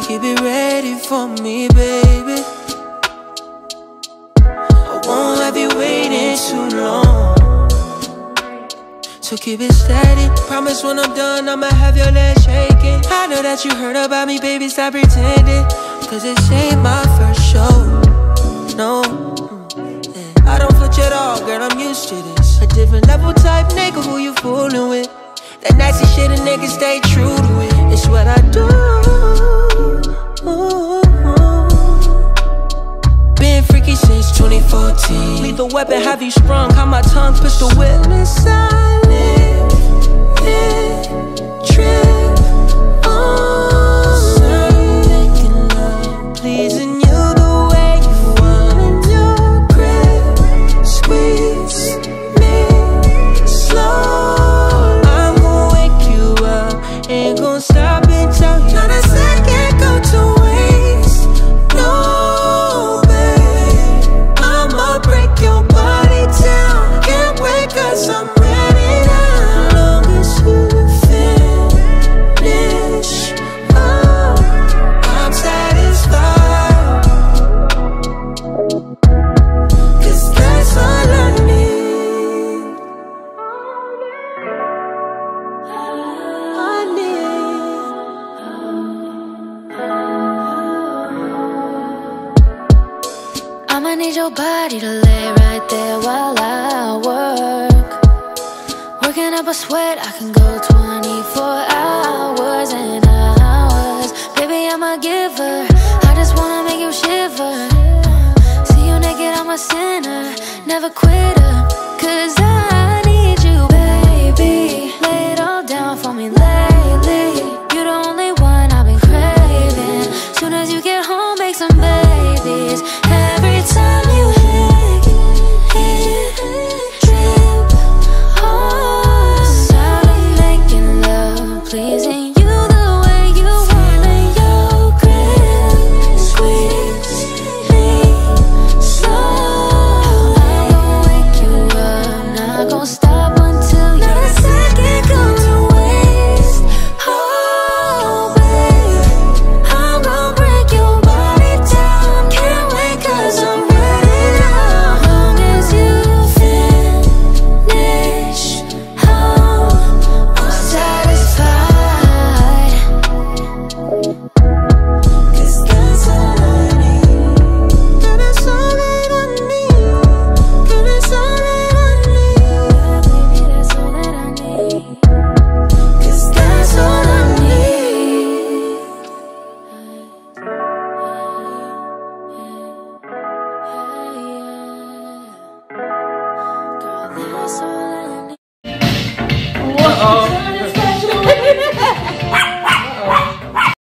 keep it ready for me, baby. I won't have you waiting too long, so keep it steady. Promise when I'm done I'ma have your legs shaking. I know that you heard about me, baby, stop pretending, cause this ain't my first show, no. I don't flinch at all, girl, I'm used to this. A different level type nigga who you fooling with. That nasty shit a nigga stay true to it. It's what I do. Been freaky since 2014. Lethal weapon, have you sprung? How my tongue pistol whip. Silent, trip on. Making love, pleasing you the way you want. In your grip, squeeze me slow. I'm gon' wake you up, ain't gon' stop until you. Not a second go to waste, no, babe. I'ma break your body down, can't wait cause I'm ready now. Long as you finish, oh, I'm satisfied, cause that's all I need. I need. I'ma need your body to lay right there while I work. Working up a sweat, I can go 24 hours and hours. Baby, I'm a giver, I just wanna make you shiver. See you naked, I'm a sinner, never quitter. Cause I need you, baby. Lay it all down for me lately. You're the only one I've been craving. Soon as you get home, make some babies. Every time you hit, trip, oh, I'm making love, pleasing you the way you want. In your grip, squeeze me slow. I'm gon' wake you up, not gon' stop until you're not a second go to waste. Oh, babe, I'm gon' break your body down, can't wait cause I'm ready now. Long as you finish, oh, I'm satisfied, cause that's all I need. Girl, that's all that I need. Girl, that's all that I need. Baby, that's all that I need. Cause that's all I need. Girl, that's all